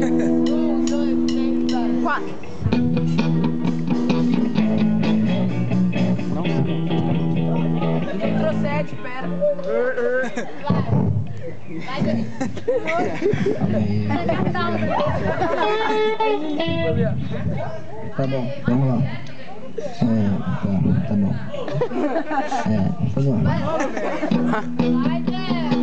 1, 2, 3, 4. Entrou 7, pera. Vai, Dani. Tá bom, vamos lá. Tá bom. Vamos lá. Vai, Dani.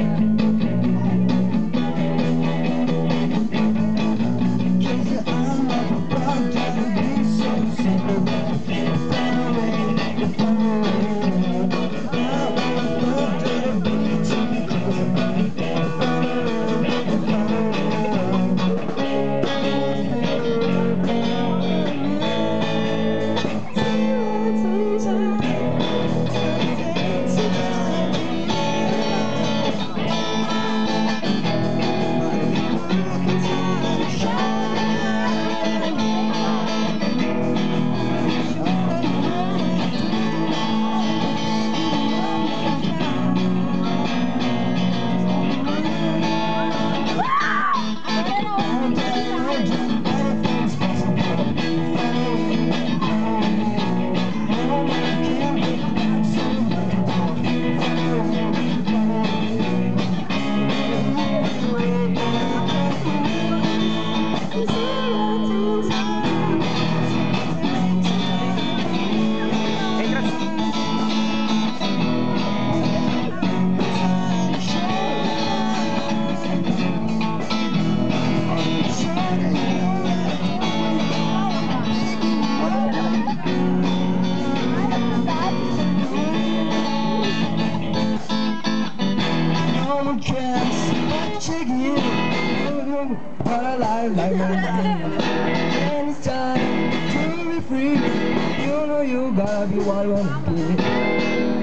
And it's time to be free. You know you gotta be what you wanna be.